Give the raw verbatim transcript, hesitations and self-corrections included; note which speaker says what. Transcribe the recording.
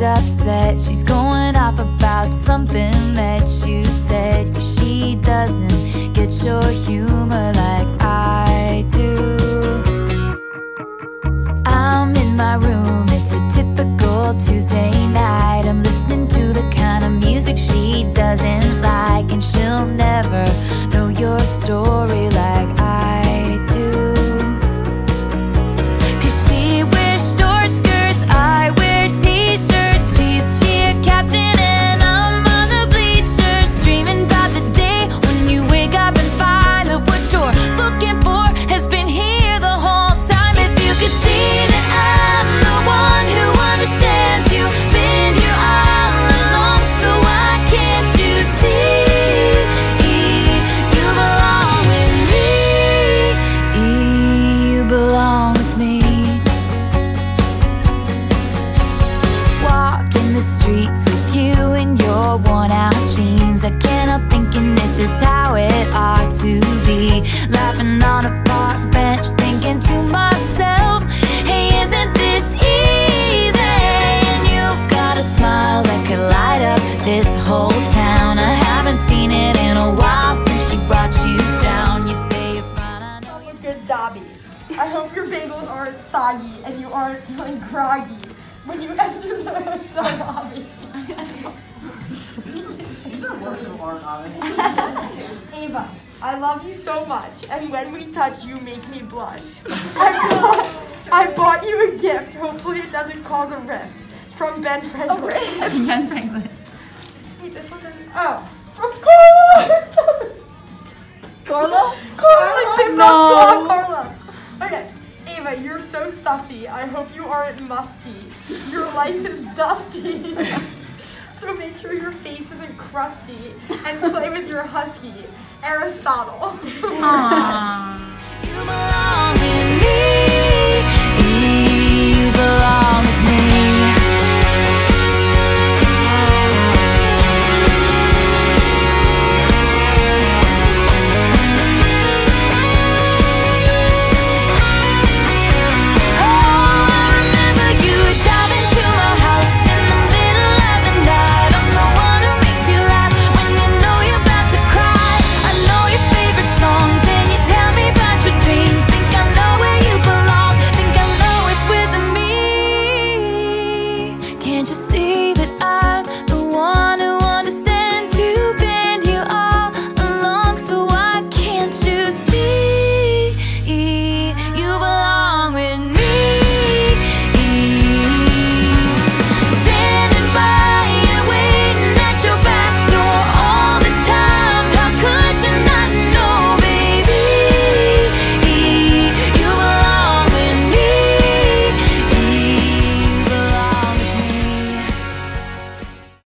Speaker 1: upset. She's going off about something that you said. 'Cause she doesn't get your humor like I do. I'm in my room, it's a typical Tuesday night. I'm listening to the kind of music she doesn't like, and she'll never know your story like I do. 'Cause she wears short skirts, I wear t-shirts. She's cheer captain and I'm on the bleachers, dreaming about the day when you wake up and find that what you're looking for has been here the whole time. If you could see that I'm the one who understands you, been here all along, so why can't you see? You belong with me, you belong with me. Walking the streets with you in your worn out jeans, I can't help thinking this is how it ought to be. Laughing on a park bench, thinking to myself, hey, isn't this easy? And you've got a smile that could light up this whole town. I haven't seen it in a while since she brought you down. You say you're fine, I know you.
Speaker 2: Good Dobby. I hope your bagels aren't soggy and you aren't feeling groggy when you enter the, the lobby.
Speaker 3: These are worse than art, honestly.
Speaker 2: Ava, I love you so much, and when we touch, you make me blush. I bought, I bought you a gift. Hopefully it doesn't cause a rift. From Ben Franklin.
Speaker 4: Oh, Ben Franklin.
Speaker 2: Wait, this one doesn't. Oh, from Carla.
Speaker 4: Carla?
Speaker 2: Carla, like Pip
Speaker 4: No.
Speaker 2: Up Carla. Okay, Ava, you're so sussy. I hope you aren't musty. Your life is dusty. So make sure your face isn't crusty and play with your husky, Aristotle.
Speaker 4: Aww.
Speaker 1: You belong